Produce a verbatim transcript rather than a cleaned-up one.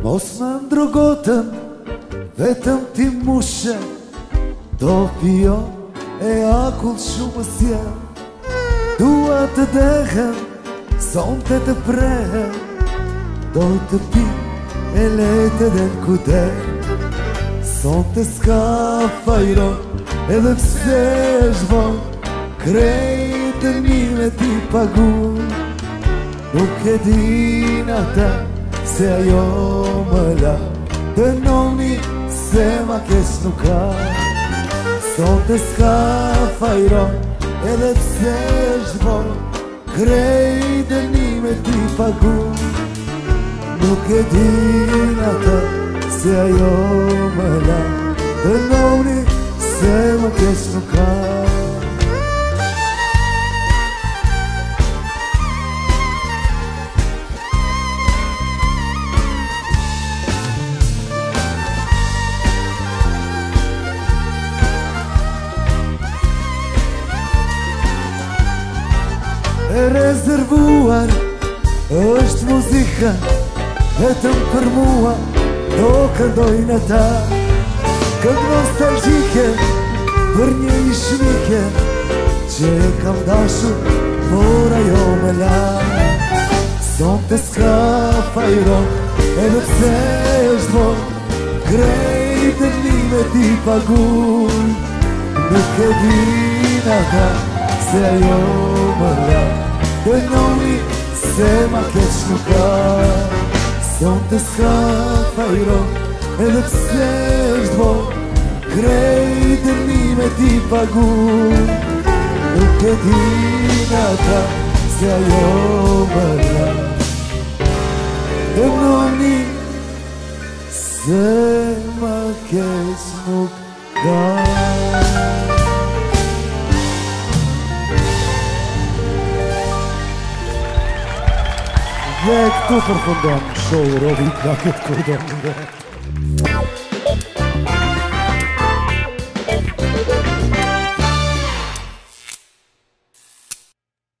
Mos më ndrogotëm, vetëm ti mushe, do pio e akull shumë sje. Dua të dehen, sonte të prehen, do të pi e lete dhe në kude. Sonte s'ka fajron, edhe pse zhvon, krejtë njime ti pagun. Nuk e din ata se ajo më la, dënoni se ma kesh nuk ka. Sonte s'ka fajron, edhe pse zhvon, krejtë njime ti pagun. Nuk e din ata se ajo më la, dënoni se ma kesh nuk ka. E rezervuar është muzika, vetëm për mua do këndojnë ata. Këngë nostalgjike për një ishmike që e kam dashur, por ajo me la. Sonte s'ka fajron, edhe pse është von, krejtë njime ti pagun. Nuk e din ata se ajo më la, dënoni se ma keq nuk ka. Sonte s'ka fajron, edhe pse është bon, krejtë njime ti pagun. Nuk e din ata se ajo më la, dënoni se ma keq nuk ka. Dhe këtu përfundon show Robi Knakët Kurdon.